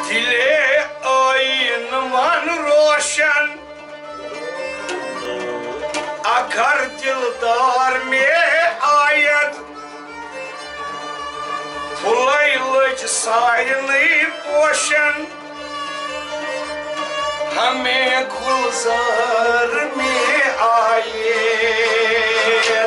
दिले आईन मन रोशन अगर दिलदार में आयत फुलै लज सारनी पोशन हमें गुलजार में आयत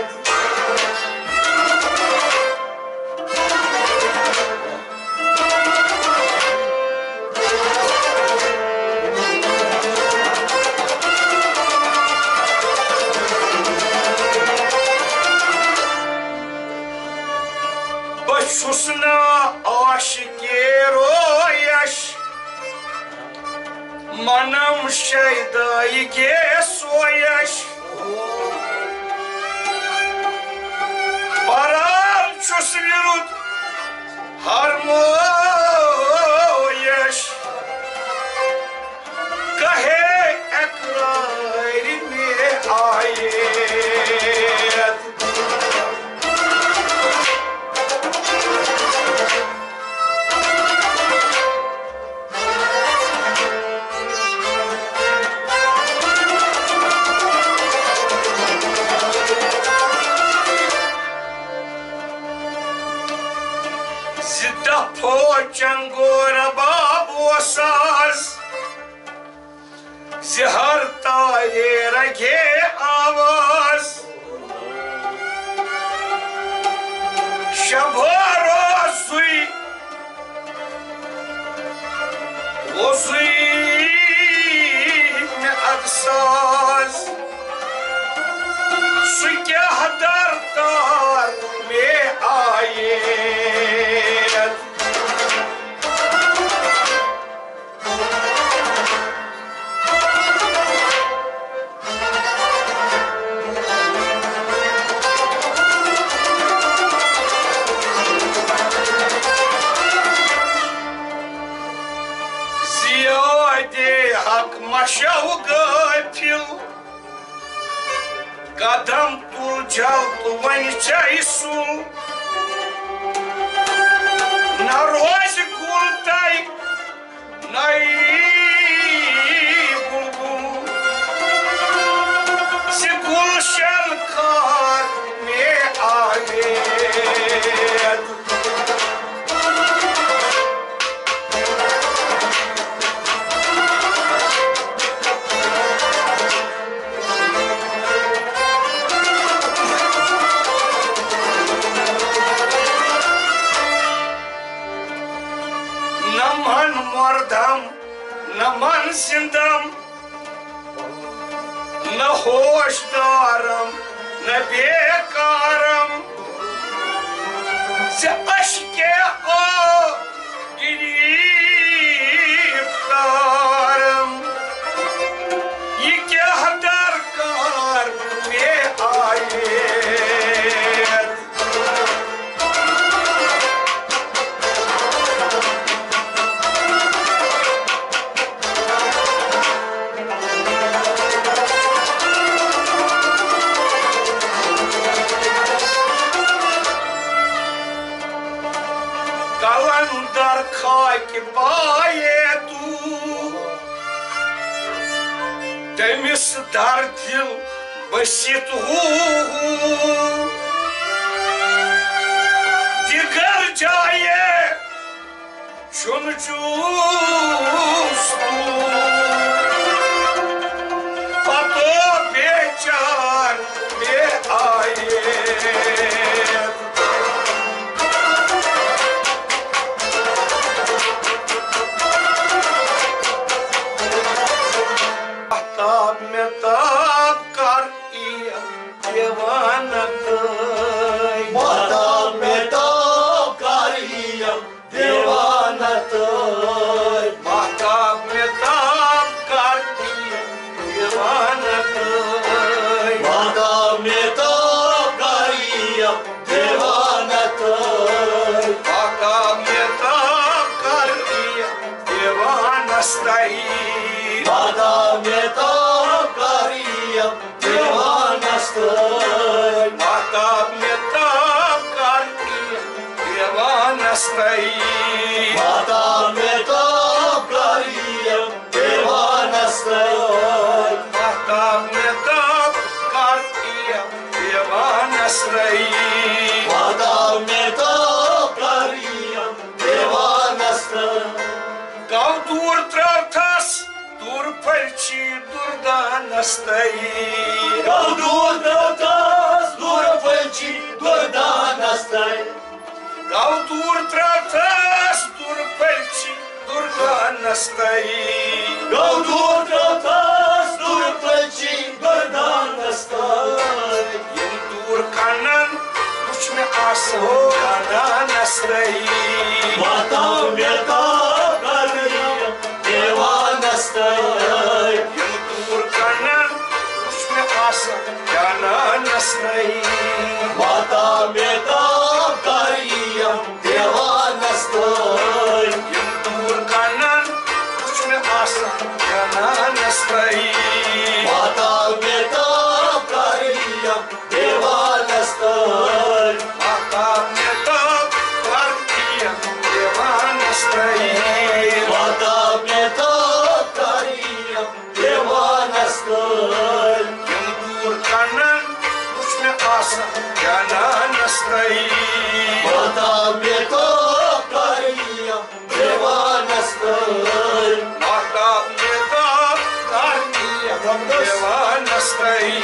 Şusna aşıke royaş Manam şeydayı ge soyaş Param çosvirut harmoyaş Kahe ekrar me ayet Changora babosaz Zihar tayera ge avaz Shabaro zui O zui me adsaz Sui ke hadar tar me ayet Maşav gapil Kadam tulcal tuvanicha isu Na rozi kultai Nai bulbul Si gulşan kar me ayet Mordam, naman sindam, na hoşdaram, na bekaram, se aşke o giriftaram, yike hadar kar me ayet. Kalandar khaki paye tu Temiz dar dil basit hu Digar jaye chun chustu Pato bechar me ayet Metab kar iya devanat Matab metab kar iya devanat Matab metab kar iya devanat Matab metab kar iya devanat Matab metab kar iya devanastai Matab metab kar iya devanastai Matab metab kar iya devanastai Matab metab стоит. Вода метал кариям, девана стоит. Гал дур травтас, дур пальчи, дурдана стоит. Галдур тратас, дура пальчи, дурдана стоит. Гал дур травтас, дур пальчи, дурдана стоит. Галдур тратас, дура пальчи, дурдана стоит. Ем дур канан, лучме асо, канана стоит. Вода метал кариям, девана стоит. Ем дур канан, лучме асо, канана стоит. Вода метал кариям, девана стоит. Ем дур канан, лучме асо, канана стоит. Вода метал кариям, девана стоит. Мата мне так, партия, дивана стоит. Вода метал кариям, девана стоит. Ем дур канан, лучме асо, канана стоит. Вода метал кариям, девана стоит. Мата мне так, партия, дивана стоит.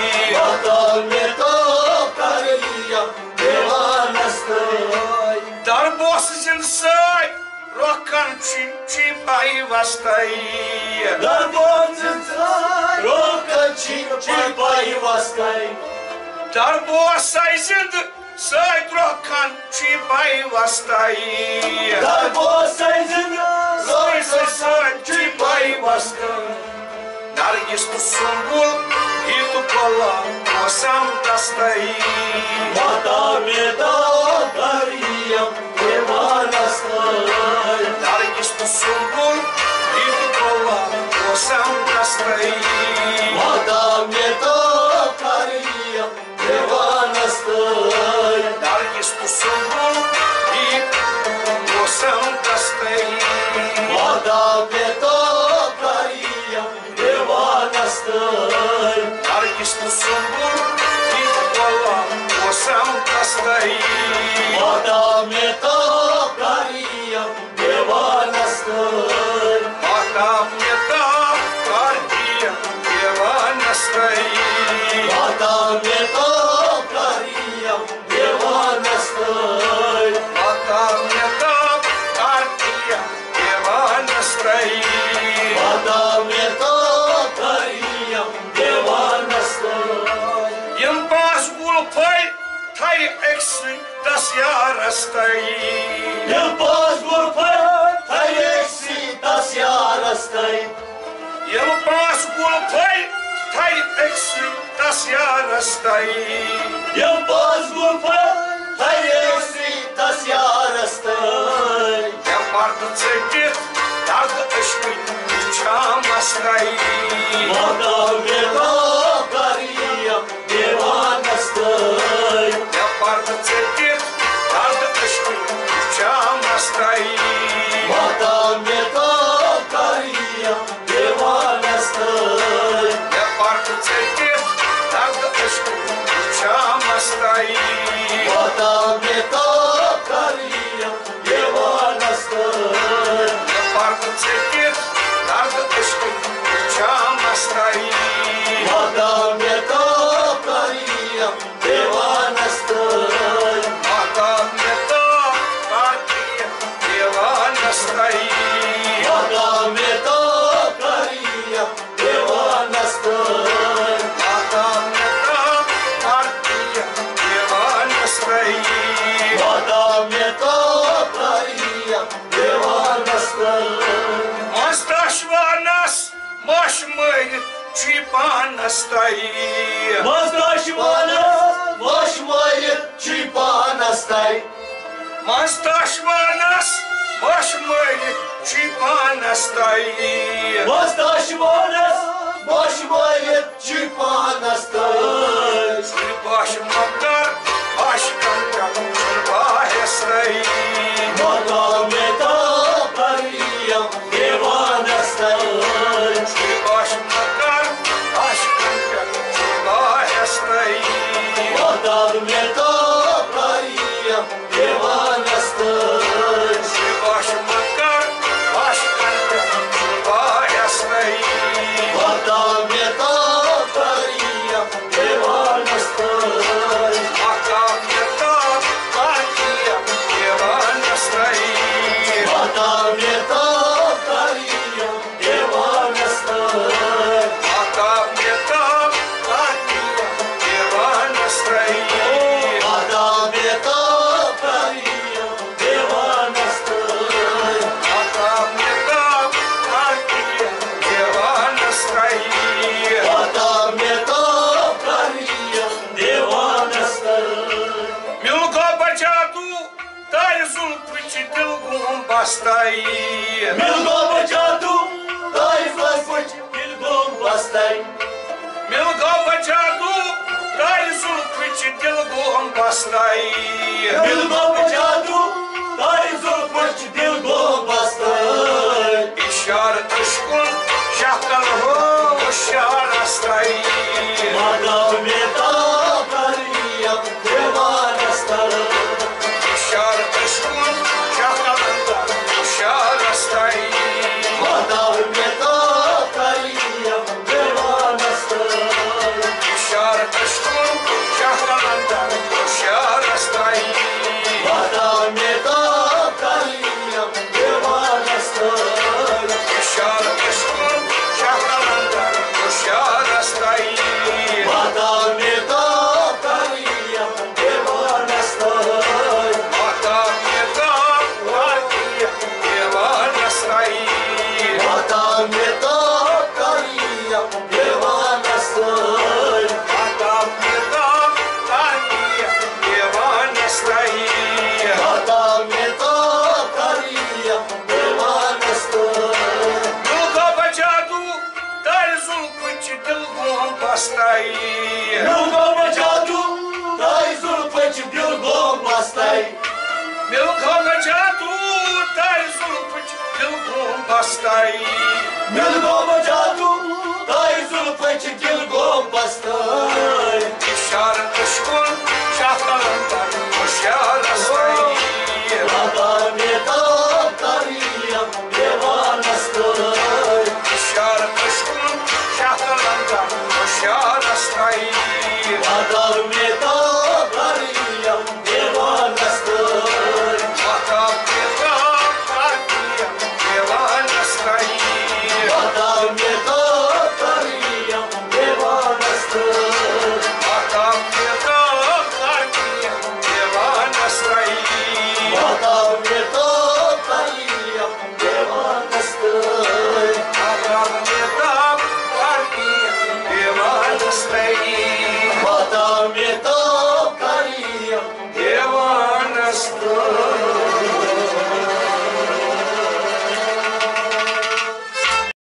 Вода метал кариям, девана стоит. Дарбос зинсай, рокан чипай вастай. Дарбонцинцай, рокачи, чипай вастай. Дарбос айзинд, сай рокан чипай вастай. Дарбосайзин, Сай рокачи, сай чипай чипай вастай. вастай. Наргис тусумбул, иту кола, осам тастай. Вода метал кариям, девана стоит. Наргис тусумбул, иту кола, осам тастай. Вода метал кариям, девана стоит. Наргис тусумбул, иту осам тастай. Вода метал кариям, девана стоит. Наргис тусумбул, иту кола, осам тастай. Вода метал кариям, девана стоит. Мата мне так, партия, дивана стоит. Вода метал кариям, девана стоит. Мата мне так, партия, дивана стоит. Вода метал кариям, девана стоит. Ем пас гулпай, тай эксы, das яра стоит. Ем пас гурпай, таекси, тас яра стоит. Ем пас гулпай, тай эксы, das яра стоит. Ем пас гурпай, таекси, тас яра стоит. Я парта цепит, так эшми, чама стоит. Вода метал кариям, девана стоит. Я парта цепит, так эшми, чама стоит. Вода метал кариям, девана стоит. Я парта цепит, так эшми, чама стоит. Вода метал кариям, девана стоит. Я парта цепит, так эшми, чама стоит. Вода метал кариям, девана стоит. Мата мне так, партия, дивана стоит. Вода метал кариям, девана стоит. Мата мне так, партия, дивана стоит. Вода метал кариям, девана стоит. Масташва нас, маш мы, чипана стоит. Возвращена, ваш моет, чипана стоит. Масташва нас, маш мы, чипана стоит. Возвращена, ваш моет, чипана стоит. Баш макар, баш канка, чурбая стоит. Вода метал кариям, девана стоит. Баш макар, баш канка, чурбая стоит. Вода метал pastai. Milgom băceatu, dai făspuci, milgom pastai. Milgom băceatu, dai zulpuci, dilgom pastai. Milgom băceatu, dai zulpuci, dilgom pastai. İşar ışkın, şakal ho, şar astay. Madam meta kariyam, devan astar. İşar ışkın, şakalından, şar astay. Madam meta kariyam, devan astar. İşar ışkın, şakalından, şar astay. Madam meta kariyam, devan astar. İşar ışkın, şakalından, şar astay. Madam meta kariyam, devan astar. Adam yeter, var diye, devan astay. Madam meta kariyam, devan astar. Adam yeter, var diye, devan astay. Madam meta kariyam, devan astar. Milga băceatu, tare zulpuci, dilgom pastai. Milgom băceatu, dai zulpuci, dilgom pastai. Milga băceatu, tare zulpuci, dilgom pastai. Milgom băceatu, dai zulpuci, dilgom pastai. İşar ışkın, şahtalından, koşar astay. Madam meta kariyam, devan astar. İşar ışkın, şahtalından, koşar astay. Madam meta kariyam, devan astar. Adam yeter, var diye, devan astay.